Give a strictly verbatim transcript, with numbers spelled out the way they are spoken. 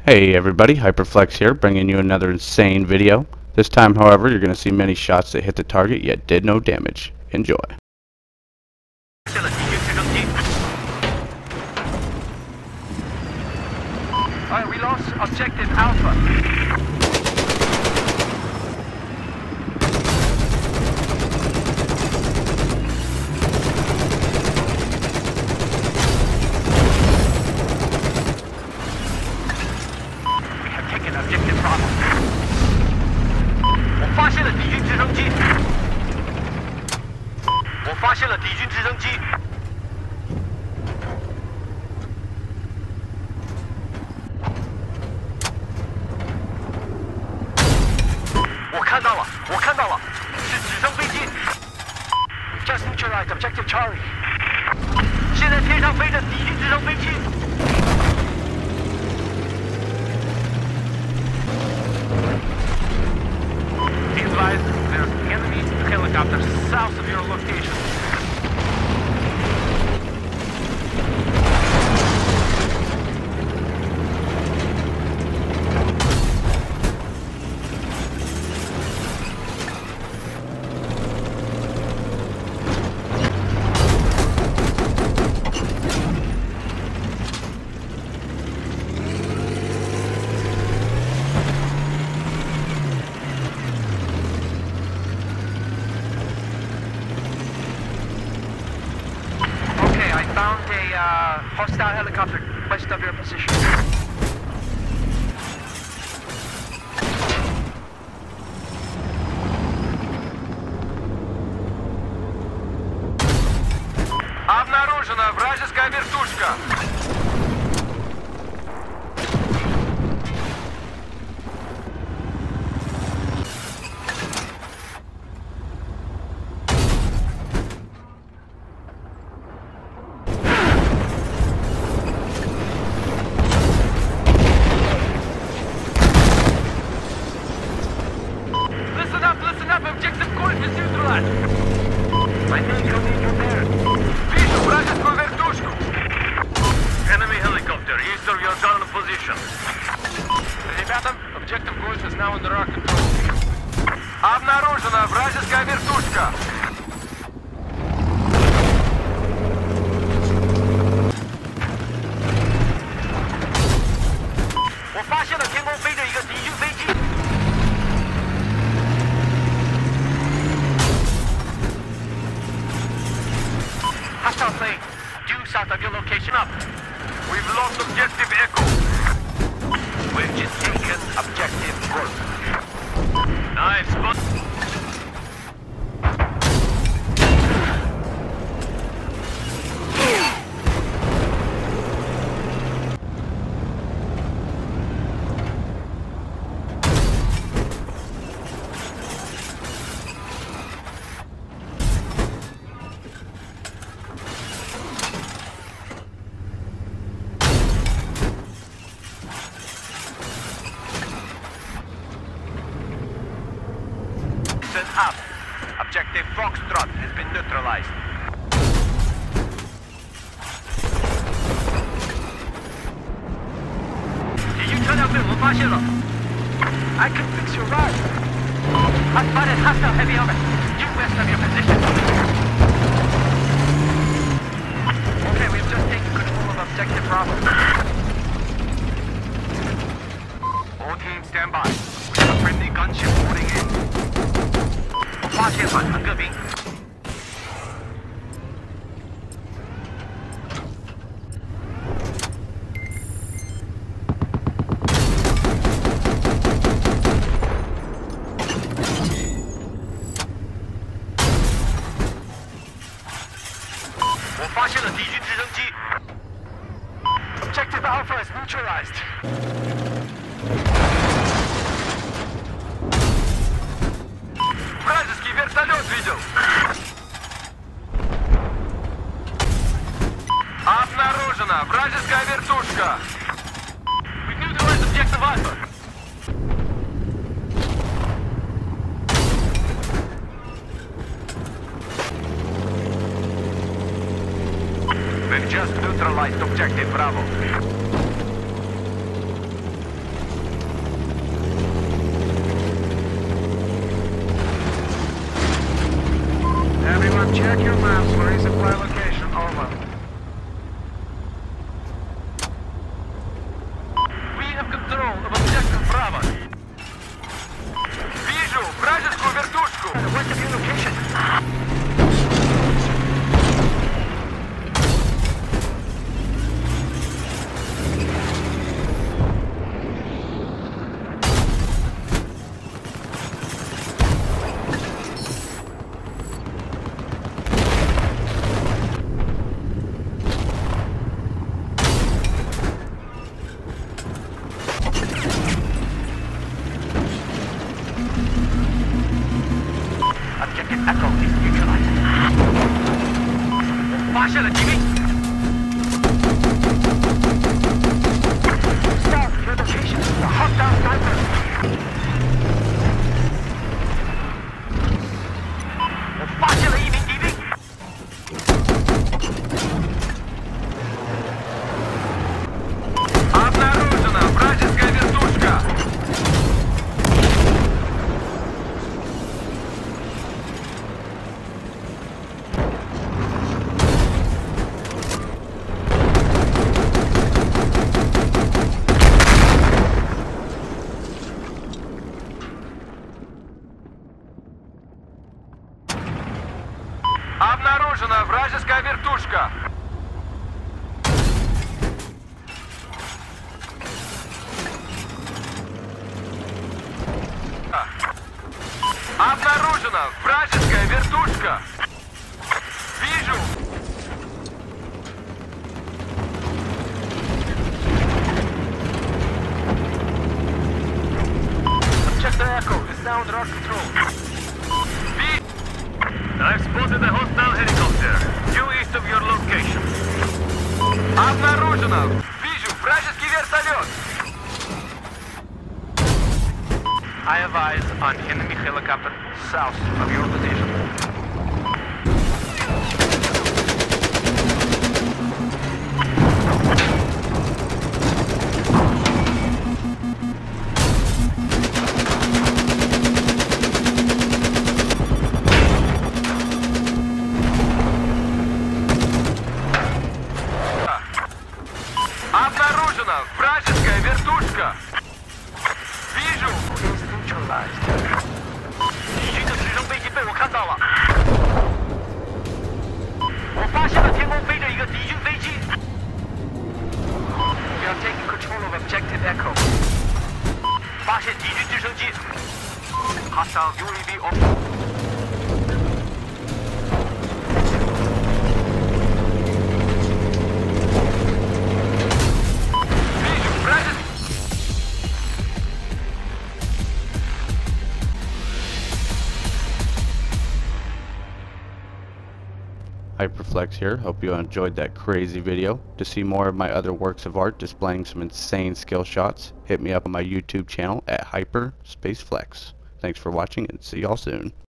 Hey everybody, Hyperflex here, bringing you another insane video. This time, however, you're going to see many shots that hit the target yet did no damage. Enjoy. Alright, we lost objective Alpha. Objective Bravo. 我发现了敌军直升机。我发现了敌军直升机。我看到了，我看到了，是直升飞机。Just neutralized objective Charlie。现在天上飞着敌军直升飞机。 There's enemy helicopters south of your location. Found a uh, hostile helicopter west of your position. Обнаружена вражеская вертушка. Objective course is neutralized. I think you'll need your there. Вижу вражескую вертушку. Enemy helicopter east of your gun position. Ребята, objective course is now under our control. Обнаружена вражеская вертушка.我发现了天空飞着一个敌军飞机。 Hostile plane, due south of your location up. We've lost objective Echo. We've just taken objective Golf. Nice, but... Up. Objective Foxtrot has been neutralized. I can fix your ride. I spotted hostile heavy armor due west of your position. Okay, we've just taken control of objective Bravo. All teams stand by. We have a friendly gunship boarding in. 发现反坦克兵。我发现了敌军直升机。Objective Alpha is neutralized. Вражеский вертолет видел. Обнаружена вражеская вертушка. We neutralized objective Alpha. We've just neutralized objective Bravo. Check your maps for resupply location. Over. We have control of objective Bravo. Вижу вражескую вертушку. What's the location? Objective Echo is neutralized.我发现了敌兵。Stop your location. The hostile sniper. 我发现了一名敌兵。Обнаружена вражеская вертушка. Обнаружена вражеская вертушка. Обнаружена вражеская вертушка. Вижу. Objective Echo is now under our control. I've spotted a hostile helicopter, due east of your location. Обнаружено! Вижу вражеский вертолет! I have eyes on enemy helicopter south of your position. Обнаружена вражеская вертушка! Вижу! 敌军的直升飞机被我看到了。我发现了天空飞着一个敌军飞机。We are taking control of objective Echo. 发现敌军直升机。Hostile U A V on. Hyperflex here. Hope you enjoyed that crazy video. To see more of my other works of art displaying some insane skill shots, hit me up on my YouTube channel at Hyper Space Flex. Thanks for watching and see y'all soon.